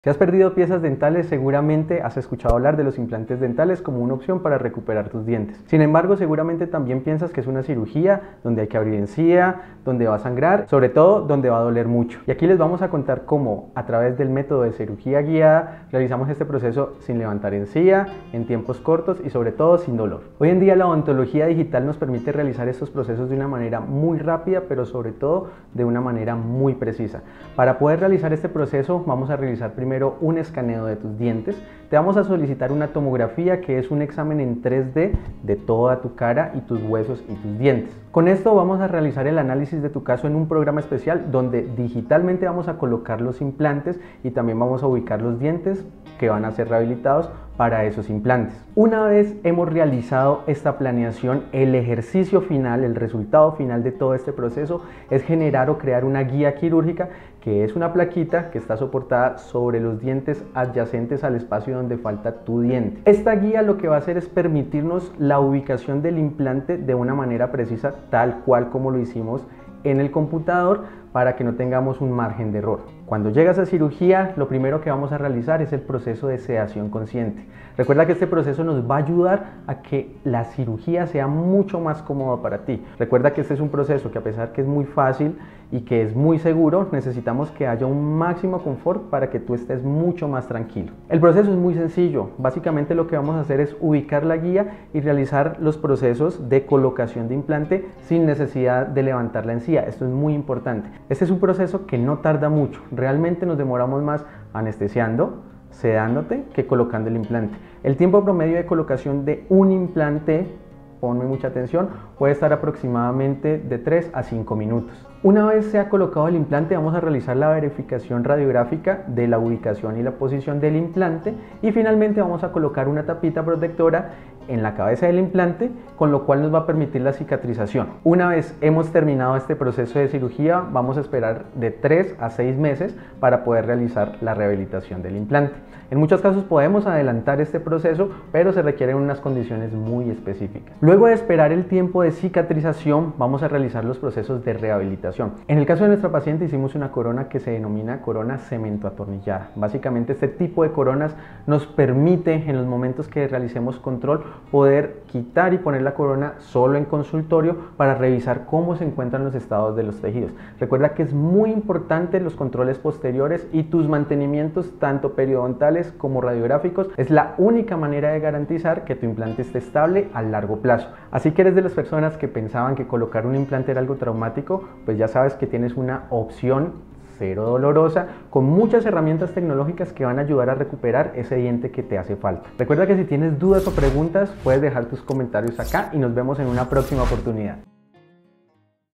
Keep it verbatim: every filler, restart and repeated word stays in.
Si has perdido piezas dentales, seguramente has escuchado hablar de los implantes dentales como una opción para recuperar tus dientes. Sin embargo, seguramente también piensas que es una cirugía donde hay que abrir encía, donde va a sangrar, sobre todo donde va a doler mucho. Y aquí les vamos a contar cómo, a través del método de cirugía guiada, realizamos este proceso sin levantar encía, en tiempos cortos y sobre todo sin dolor. Hoy en día la odontología digital nos permite realizar estos procesos de una manera muy rápida, pero sobre todo de una manera muy precisa. Para poder realizar este proceso vamos a realizar primero Primero un escaneo de tus dientes, te vamos a solicitar una tomografía que es un examen en tres D de toda tu cara y tus huesos y tus dientes. Con esto vamos a realizar el análisis de tu caso en un programa especial donde digitalmente vamos a colocar los implantes y también vamos a ubicar los dientes que van a ser rehabilitados para esos implantes. Una vez hemos realizado esta planeación, el ejercicio final, el resultado final de todo este proceso es generar o crear una guía quirúrgica, que es una plaquita que está soportada sobre los dientes adyacentes al espacio donde falta tu diente. Esta guía lo que va a hacer es permitirnos la ubicación del implante de una manera precisa, tal cual como lo hicimos en el computador, para que no tengamos un margen de error. Cuando llegas a cirugía, lo primero que vamos a realizar es el proceso de sedación consciente. Recuerda que este proceso nos va a ayudar a que la cirugía sea mucho más cómoda para ti. Recuerda que este es un proceso que, a pesar que es muy fácil y que es muy seguro, necesitamos que haya un máximo confort para que tú estés mucho más tranquilo. El proceso es muy sencillo. Básicamente lo que vamos a hacer es ubicar la guía y realizar los procesos de colocación de implante sin necesidad de levantar la encía. Esto es muy importante. Este es un proceso que no tarda mucho. Realmente nos demoramos más anestesiando, sedándote, que colocando el implante. El tiempo promedio de colocación de un implante, ponme mucha atención, puede estar aproximadamente de tres a cinco minutos. Una vez se ha colocado el implante, vamos a realizar la verificación radiográfica de la ubicación y la posición del implante y finalmente vamos a colocar una tapita protectora en la cabeza del implante, con lo cual nos va a permitir la cicatrización. Una vez hemos terminado este proceso de cirugía, vamos a esperar de tres a seis meses para poder realizar la rehabilitación del implante. En muchos casos podemos adelantar este proceso, pero se requieren unas condiciones muy específicas. Luego de esperar el tiempo de cicatrización, vamos a realizar los procesos de rehabilitación. En el caso de nuestra paciente hicimos una corona que se denomina corona cemento atornillada. Básicamente este tipo de coronas nos permite, en los momentos que realicemos control, poder quitar y poner la corona solo en consultorio para revisar cómo se encuentran los estados de los tejidos. Recuerda que es muy importante los controles posteriores y tus mantenimientos tanto periodontales como radiográficos. Es la única manera de garantizar que tu implante esté estable a largo plazo. Así que eres de las personas que pensaban que colocar un implante era algo traumático, pues ya sabes que tienes una opción cero dolorosa, con muchas herramientas tecnológicas que van a ayudar a recuperar ese diente que te hace falta. Recuerda que si tienes dudas o preguntas, puedes dejar tus comentarios acá y nos vemos en una próxima oportunidad.